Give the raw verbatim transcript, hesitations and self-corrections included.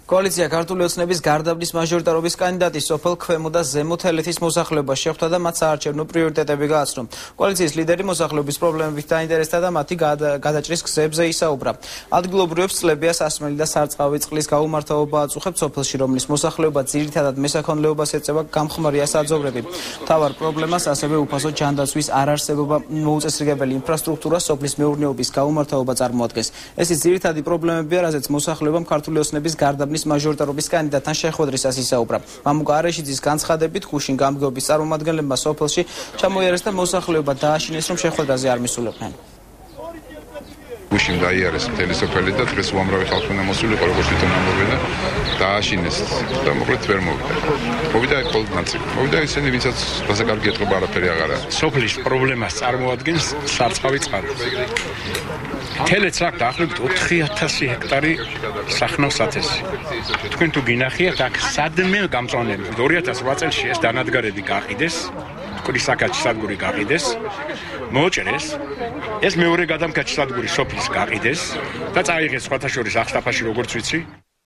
Koalitsია ქართული ოცნების გარდაბნის მაჟორიტარობის კანდიდატი სოფელ ქვემო და ზემო თელეთის მოსახლეობას შეხვდა და მათ საარჩევნო პრიორიტეტები გააცნო. Koalitsიის ლიდერი მოსახლეობის პრობლემებით დაინტერესდა და მათი გადაჭრის გზებზე ისაუბრა. ადგილობრივებს წლებია სასმელი და სარწყავი წყლის გაუმართავობა აწუხებთ სოფელში, რომლის მოსახლეობა ძირითადად მესაქონლეობას ეწევა გამხმარია საძოვრები. მთავარ პრობლემას ასევე უფასო ჯანდაცვის არარსებობა, მოუწესრიგებელი ინფრასტრუქტურა, სოფლის მეურნეობის გაუმართავობა წარმოადგენს. ეს ის ძირითადი პრობლემებია, რაზეც მოსახლეობამ ქართული ოცნების გარდაბნის მაჟორიტარობის კანდიდატთან შეხვედრისას ისაუბრა. მამუკა არეშიძის განცხადებით, გუშინ გამგეობის წარმომადგენლებმა სოფელში ჩამოიარეს და მოსახლეობა დააშინეს, რომ შეხვედრაზე არ მისულებდნენ. გუშინ დაიარეს მთელი სოფელი და დღეს უამრავი ხალხი უნდა მოსულიყო, როგორც თვითონ ამბობენ და დააშინეს და მოკლედ ვერ მოვიდა. მოვიდა მხოლოდ ნაწილი. მოვიდა ისინი, ვინცაც ყველაზე კარგი ეთყობა არაფერი აღარა. სოფლის პრობლემას წარმოადგენს სარწყავი წყალი. თელეთს აქვს დაახლოებით ოთხი ათასი ჰექტარი სახნავს ათესი. თქვენ თუ გინახიათ, აქ სადმე გამწვანებული. ორი ათას ოთხ წელს ეს დანადგარები გაყიდეს, მკვრის საკაჩი სადგური გაყიდეს, მოჭრეს, ეს მეორე გადამკაჩი სადგური სოფლის გაყიდეს და წაიღეს სხვათა შორის ახსტაფაში, როგორც ვიცი.